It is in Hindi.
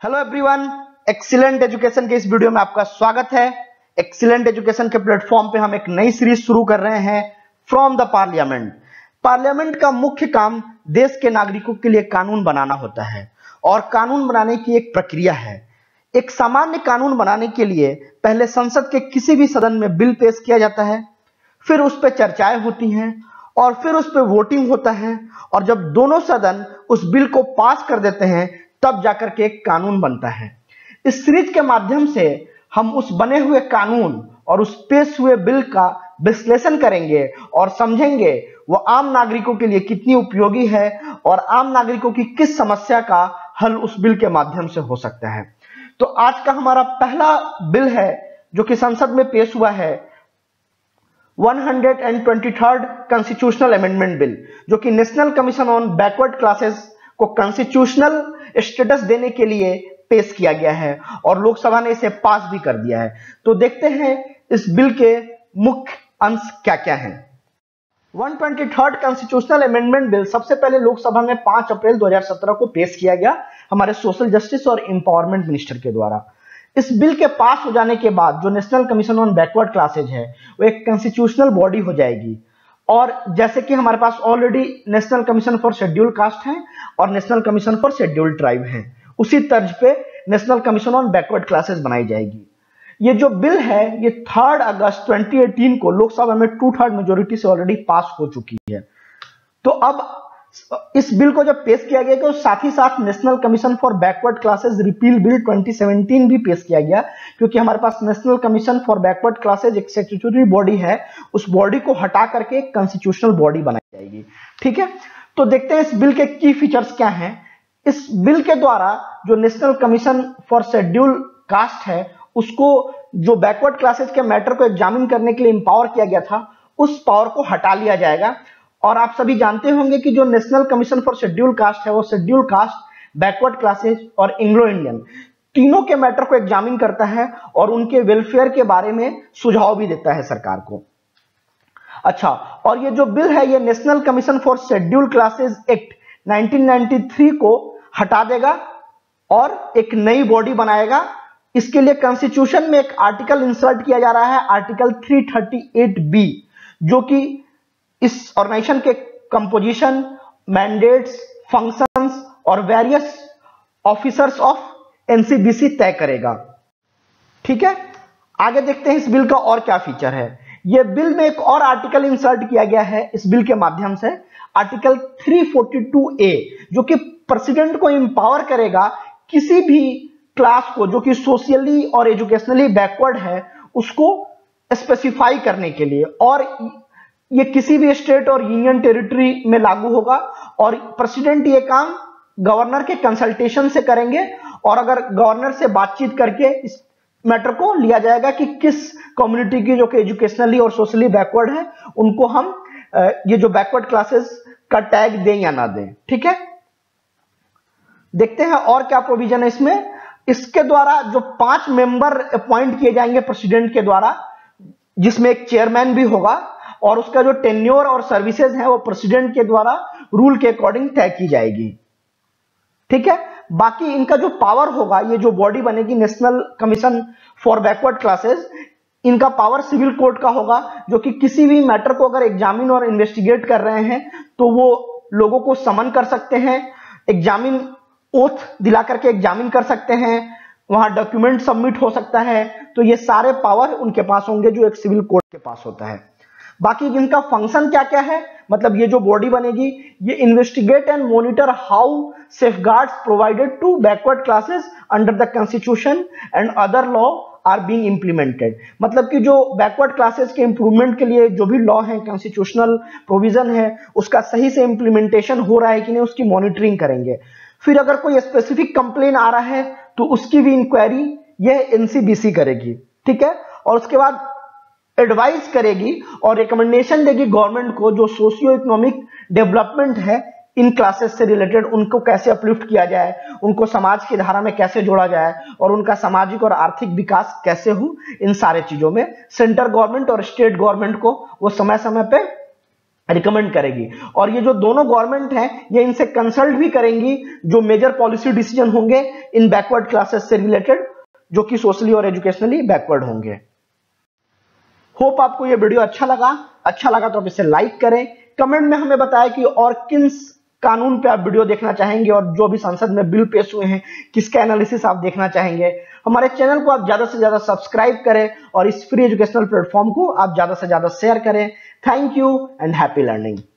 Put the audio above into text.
हेलो एवरीवन, एक्सीलेंट एजुकेशन के इस वीडियो में आपका स्वागत है। एक्सीलेंट एजुकेशन के प्लेटफॉर्म पे हम एक नई सीरीज शुरू कर रहे हैं, फ्रॉम द पार्लियामेंट। पार्लियामेंट का मुख्य काम देश के नागरिकों के लिए कानून बनाना होता है और कानून बनाने की एक प्रक्रिया है। एक सामान्य कानून बनाने के लिए पहले संसद के किसी भी सदन में बिल पेश किया जाता है, फिर उस पर चर्चाएं होती हैं और फिर उस पर वोटिंग होता है, और जब दोनों सदन उस बिल को पास कर देते हैं तब जाकर के एक कानून बनता है। इस सीरीज के माध्यम से हम उस बने हुए कानून और उस पेश हुए बिल का विश्लेषण करेंगे और समझेंगे वो आम नागरिकों के लिए कितनी उपयोगी है और आम नागरिकों की किस समस्या का हल उस बिल के माध्यम से हो सकता है। तो आज का हमारा पहला बिल है जो कि संसद में पेश हुआ है, 123rd कॉन्स्टिट्यूशनल अमेंडमेंट बिल, जो कि national commission on backward classes को कॉन्स्टिट्यूशनल स्टेटस देने के लिए पेश किया गया है और लोकसभा ने इसे पास भी कर दिया है। तो देखते हैं इस बिल के मुख्य अंश क्या क्या हैं। 123rd कॉन्स्टिट्यूशनल अमेंडमेंट बिल सबसे पहले लोकसभा में 5 अप्रैल 2017 को पेश किया गया हमारे सोशल जस्टिस और एम्पावरमेंट मिनिस्टर के द्वारा। इस बिल के पास हो जाने के बाद जो national commission on backward classes है वो एक कॉन्स्टिट्यूशनल बॉडी हो जाएगी, और जैसे कि हमारे पास already national commission for schedule caste है और national commission for schedule tribe है, उसी तर्ज पे national commission on backward classes बनाई जाएगी। ये जो बिल है ये 3 अगस्त 2018 को लोकसभा में 2/3 मेजोरिटी से ऑलरेडी पास हो चुकी है। तो अब इस बिल को जब पेश किया गया तो साथ ही साथ national commission for backward classes repeal bill 2017 भी पेश किया गया, क्योंकि हमारे पास national commission for backward classes एक स्टैट्यूटरी बॉडी है, उस बॉडी को हटा करके एक कॉन्स्टिट्यूशनल बॉडी बनाई जाएगी। ठीक है, तो देखते हैं इस बिल के की फीचर्स क्या हैं। इस बिल के द्वारा जो national commission for schedule caste है उसको जो बैकवर्ड क्लासेस के मैटर को एग्जामिन करने के लिए एम्पावर किया गया था उस पावर को हटा लिया जाएगा। और आप सभी जानते होंगे कि जो national commission for schedule caste है वो शेड्यूल कास्ट, बैकवर्ड क्लासेस और एंग्लो इंडियन तीनों के मैटर को एग्जामिन करता है और उनके वेलफेयर के बारे में सुझाव भी देता है सरकार को। अच्छा, और ये जो बिल है ये national commission for schedule classes act 1993 को हटा देगा और एक नई बॉडी बनाएगा। इसके लिए कॉन्स्टिट्यूशन में एक आर्टिकल इंसर्ट किया जा रहा है, आर्टिकल 338B, जो कि इस ऑर्गेनाइजेशन के कंपोजिशन, मैंडेट्स, फंक्शंस और वेरियस ऑफिसर्स ऑफ एनसीबीसी तय करेगा। ठीक है, आगे देखते हैं इस बिल का और क्या फीचर है। यह बिल में एक और आर्टिकल इंसर्ट किया गया है इस बिल के माध्यम से, आर्टिकल 342A, जो कि प्रेसिडेंट को एम्पावर करेगा किसी भी क्लास को जो कि सोशली और एजुकेशनली बैकवर्ड है उसको स्पेसिफाई करने के लिए, और ये किसी भी स्टेट और यूनियन टेरिटरी में लागू होगा। और प्रेसिडेंट ये काम गवर्नर के कंसल्टेशन से करेंगे, और अगर गवर्नर से बातचीत करके इस मैटर को लिया जाएगा कि किस कम्युनिटी की जो कि एजुकेशनली और सोशली बैकवर्ड है उनको हम ये जो बैकवर्ड क्लासेस का टैग दें या ना दें। ठीक है, देखते हैं और क्या प्रोविजन है इसमें। इसके द्वारा जो 5 मेंबर अपॉइंट किए जाएंगे प्रेसिडेंट के द्वारा, जिसमें एक चेयरमैन भी होगा, और उसका जो टेन्योर और सर्विसेज है वो प्रेसिडेंट के द्वारा रूल के अकॉर्डिंग तय की जाएगी। ठीक है, बाकी इनका जो पावर होगा, ये जो बॉडी बनेगी national commission for backward classes, इनका पावर सिविल कोर्ट का होगा, जो कि किसी भी मैटर को अगर एग्जामिन और इन्वेस्टिगेट कर रहे हैं तो वो लोगों को समन कर सकते हैं, एग्जामिन ओथ दिला करके एग्जामिन कर सकते हैं, वहां डॉक्यूमेंट सबमिट हो सकता है। तो ये सारे पावर उनके पास होंगे जो एक सिविल कोर्ट के पास होता है। बाकी इनका फंक्शन क्या क्या है, मतलब ये जो बॉडी बनेगी ये investigate and monitor how safeguards provided to backward classes under the constitution and other law are being implemented. मतलब कि जो बैकवर्ड क्लासेस के इंप्रूवमेंट के लिए जो भी लॉ है, कॉन्स्टिट्यूशनल प्रोविजन है, उसका सही से इंप्लीमेंटेशन हो रहा है कि नहीं उसकी मॉनिटरिंग करेंगे। फिर अगर कोई स्पेसिफिक कंप्लेन आ रहा है तो उसकी भी इंक्वायरी यह एनसीबीसी करेगी। ठीक है, और उसके बाद एडवाइस करेगी और रिकमेंडेशन देगी गवर्नमेंट को जो सोशियो इकोनॉमिक डेवलपमेंट है इन क्लासेस से रिलेटेड, उनको कैसे अपलिफ्ट किया जाए, उनको समाज की धारा में कैसे जोड़ा जाए और उनका सामाजिक और आर्थिक विकास कैसे हो। इन सारे चीजों में सेंट्रल गवर्नमेंट और स्टेट गवर्नमेंट को वो समय समय पे रिकमेंड करेगी। और ये जो दोनों गवर्नमेंट है ये इनसे कंसल्ट भी करेंगी जो मेजर पॉलिसी डिसीजन होंगे इन बैकवर्ड क्लासेस से रिलेटेड, जो कि सोशली और एजुकेशनली बैकवर्ड होंगे। होप आपको ये वीडियो अच्छा लगा तो आप इसे लाइक करें, कमेंट में हमें बताएं कि और किन कानून पे आप वीडियो देखना चाहेंगे और जो भी संसद में बिल पेश हुए हैं किसका एनालिसिस आप देखना चाहेंगे। हमारे चैनल को आप ज्यादा से ज्यादा सब्सक्राइब करें और इस फ्री एजुकेशनल प्लेटफॉर्म को आप ज्यादा से ज्यादा शेयर करें। Thank you and happy learning.